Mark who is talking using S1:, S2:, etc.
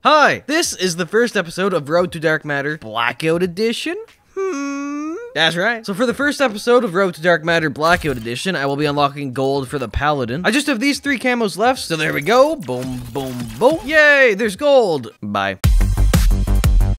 S1: Hi, this is the first episode of Road to Dark Matter Blackout Edition. That's right. So for the first episode of Road to Dark Matter Blackout Edition, I will be unlocking gold for the Paladin. I just have these 3 camos left, so there we go. Boom, boom, boom. Yay, there's gold. Bye.